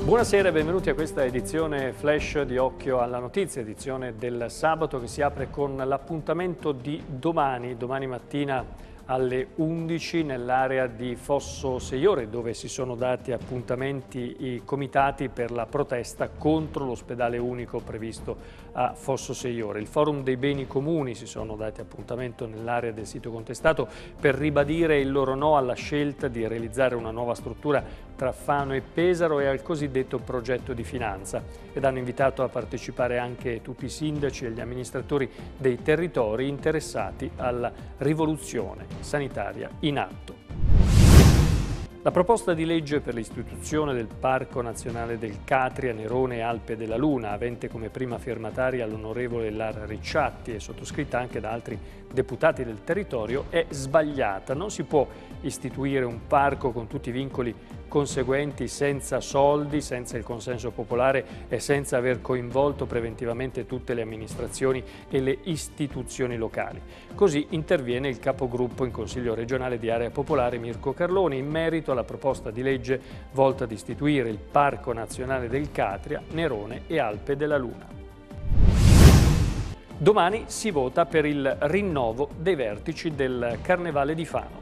Buonasera e benvenuti a questa edizione flash di Occhio alla Notizia, edizione del sabato che si apre con l'appuntamento di domani mattina alle 11 nell'area di Fosso Seiore, dove si sono dati appuntamenti i comitati per la protesta contro l'ospedale unico previsto a Fosso Seiore. Il Forum dei Beni Comuni si sono dati appuntamento nell'area del sito contestato per ribadire il loro no alla scelta di realizzare una nuova struttura tra Fano e Pesaro e al cosiddetto progetto di finanza, ed hanno invitato a partecipare anche tutti i sindaci e gli amministratori dei territori interessati alla rivoluzione sanitaria in atto. La proposta di legge per l'istituzione del Parco Nazionale del Catria, Nerone e Alpe della Luna, avente come prima firmataria l'onorevole Lara Ricciatti e sottoscritta anche da altri deputati del territorio, è sbagliata. Non si può istituire un parco con tutti i vincoli conseguenti senza soldi, senza il consenso popolare e senza aver coinvolto preventivamente tutte le amministrazioni e le istituzioni locali. Così interviene il capogruppo in Consiglio regionale di Area Popolare Mirko Carloni in merito alla proposta di legge volta ad istituire il Parco Nazionale del Catria, Nerone e Alpe della Luna. Domani si vota per il rinnovo dei vertici del Carnevale di Fano.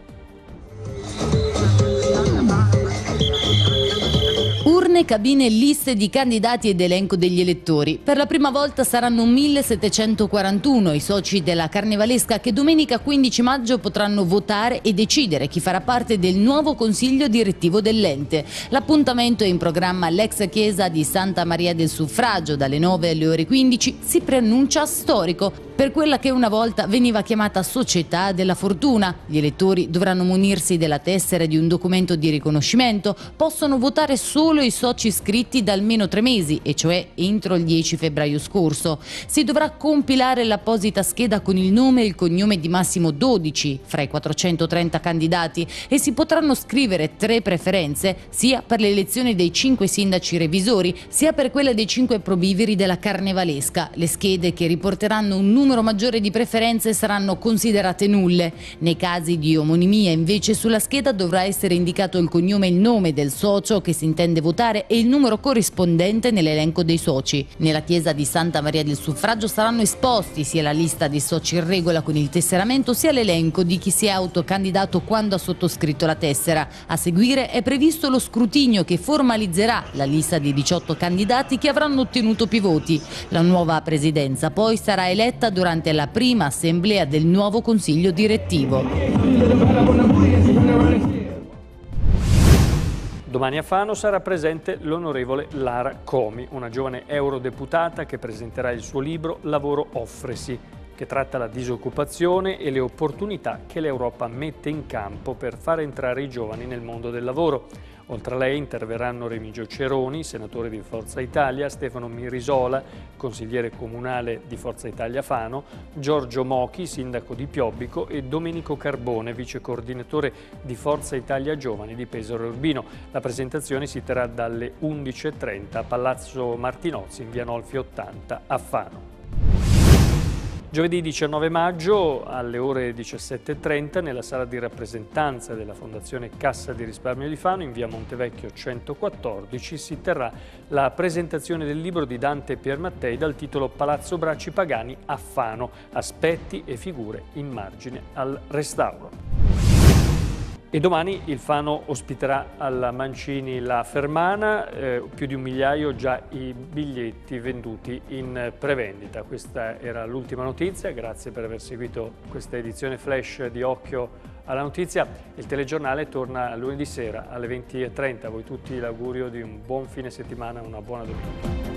Urne, cabine, liste di candidati ed elenco degli elettori. Per la prima volta saranno 1741 i soci della Carnevalesca che domenica 15 maggio potranno votare e decidere chi farà parte del nuovo consiglio direttivo dell'ente. L'appuntamento è in programma all'ex chiesa di Santa Maria del Suffragio dalle 9 alle ore 15. Si preannuncia storico per quella che una volta veniva chiamata Società della Fortuna. Gli elettori dovranno munirsi della tessera e di un documento di riconoscimento. Possono votare solo i soci iscritti da almeno 3 mesi, e cioè entro il 10 febbraio scorso. Si dovrà compilare l'apposita scheda con il nome e il cognome di massimo 12 fra i 430 candidati e si potranno scrivere 3 preferenze sia per l'elezione dei 5 sindaci revisori sia per quella dei 5 probiviri della Carnevalesca. Le schede che riporteranno un numero maggiore di preferenze saranno considerate nulle. Nei casi di omonimia invece sulla scheda dovrà essere indicato il cognome e il nome del socio che si intende votare e il numero corrispondente nell'elenco dei soci. Nella chiesa di Santa Maria del Suffragio saranno esposti sia la lista dei soci in regola con il tesseramento sia l'elenco di chi si è autocandidato quando ha sottoscritto la tessera. A seguire è previsto lo scrutinio che formalizzerà la lista di 18 candidati che avranno ottenuto più voti. La nuova presidenza poi sarà eletta durante la prima assemblea del nuovo consiglio direttivo. Domani a Fano sarà presente l'onorevole Lara Comi, una giovane eurodeputata che presenterà il suo libro Lavoro offresi, che tratta la disoccupazione e le opportunità che l'Europa mette in campo per far entrare i giovani nel mondo del lavoro. Oltre a lei interverranno Remigio Ceroni, senatore di Forza Italia, Stefano Mirisola, consigliere comunale di Forza Italia Fano, Giorgio Mochi, sindaco di Piobbico e Domenico Carbone, vice coordinatore di Forza Italia Giovani di Pesaro e Urbino. La presentazione si terrà dalle 11:30 a Palazzo Martinozzi in via Nolfi 80 a Fano. Giovedì 19 maggio alle ore 17:30 nella sala di rappresentanza della Fondazione Cassa di Risparmio di Fano in via Montevecchio 114 si terrà la presentazione del libro di Dante Piermattei dal titolo Palazzo Bracci Pagani a Fano, aspetti e figure in margine al restauro. E domani il Fano ospiterà alla Mancini la Fermana, più di 1 migliaio già i biglietti venduti in prevendita. Questa era l'ultima notizia, grazie per aver seguito questa edizione flash di Occhio alla Notizia. Il telegiornale torna lunedì sera alle 20:30. A voi tutti l'augurio di un buon fine settimana, una buona domenica.